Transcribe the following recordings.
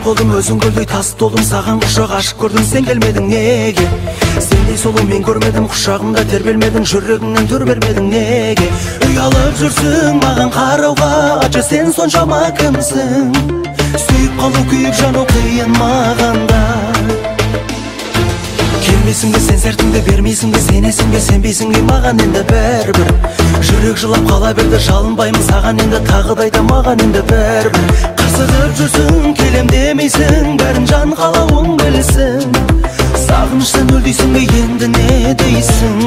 болдым, өзің көлдөй тасып толдым, саған құшақ ашып көрдім, сен келмедің неге? Сендей сұлу мен көрмедім, құшағымда тербелмедің, жүрегіңнен түр бермедің неге? Ұялып жүрсің маған қарауға, ачы сен соншама кімсің? Сүйіп қалу, күйіп жану қиын мағанда. Келмесің бе сен сертіңді, бермейсің бе сенесің бе, сенбейсің бе маған енді бәрібір. Жүрек жылап қала берді, жалынбаймын саған енді, тағы да айтам маған енді бәрібір. Қасығып жүрсің, келем демейсің, бәрін жан қалауың білсін. Сағыныштан өл дейсің бе, енді не дейсің?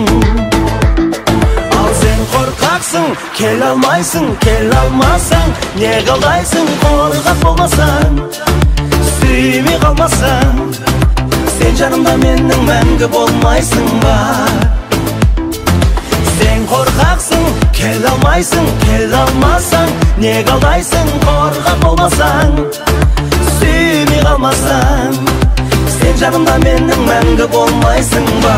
Ал сен қорқақсың, кел алмайсың, кел алмасаң, не қалдайсың, қорқақ болмасаң, сүймей қалмасаң, сен жанымда менің мәңгі болмайсың ба? Сен қорқақсың, кел алмайсың, кел алмасаң, не қалдайсың, қорқақ болмасаң, сүймей қалмасаң, сен жанымда менің мәңгі болмайсың ба?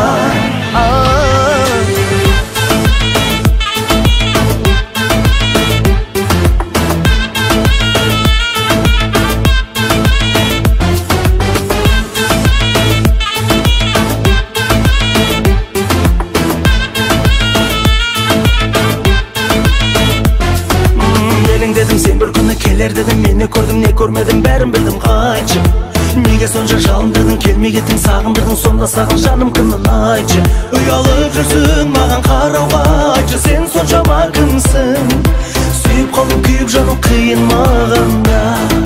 Сен бір күні келер дедің, мені көрдің, не көрмедің, бәрін білдім, қайтшы. Неге сонша жалындырдың, келмей кеттің, сағындырдың, сонда саған жаным кімнің айтшы. Ұялып жүрсің маған қарауға, айтшы сен соншама кімсің? Сүйіп қалу, күйіп жану қиын мағанда.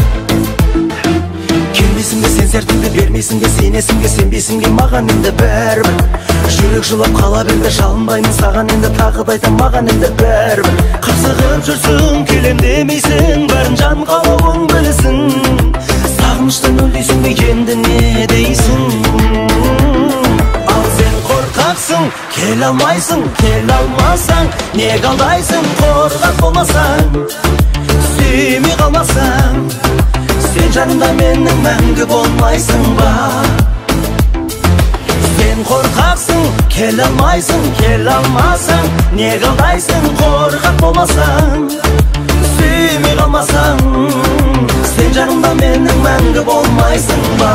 Келмейсің бе сен сертіңді, бермейсің бе сенесің бе, сенбейсің бе маған енді бәрібір. Жүрек жылап қала берді, жалынбаймын саған енді, тағы да айтам маған енді бәрібір. Қасығып жүрсің, келем демейсің, бәрін жан қалауың білсін. Сағыныштан өл дейсің бе, енді не дейсің? Ал сен қорқақсың, кел алмайсың, кел алмасаң, не қалдайсың, қорқақ болмасаң, сүймей қалмасаң, сен жанымда менің мәңгі болмайсың ба? Сен қорқақсың, кел алмайсың, кел алмасаң, не қалдайсың, қорқақ болмасаң, сүймей қалмасаң, сен жанымда менің мәңгі болмайсың ба?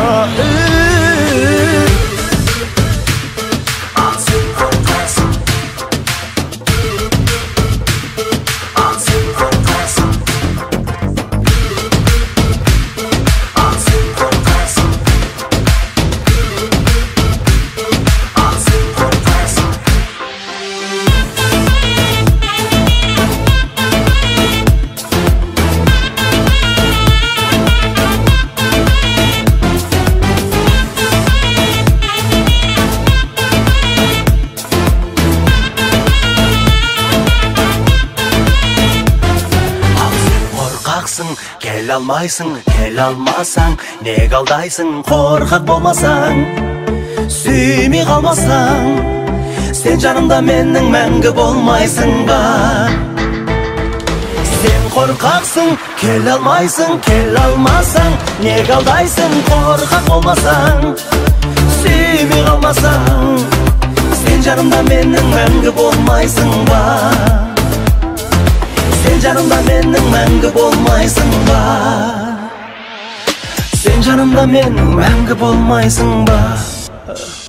Кел алмайсың, кел алмасаң, не қалдайсың, қорқақ болмасаң, сүймей қалмасаң, сен жанымда менің мәңгі болмайсың ба? Сен қорқақсың, кел алмайсың, кел алмасаң, не қалдайсың, қорқақ болмасаң, сүймей қалмасаң, сен жанымда менің мәңгі болмайсың ба? Сен жанымда менің мәңгі болмайсың ба? Сен жанымда менің мәңгі болмайсың ба?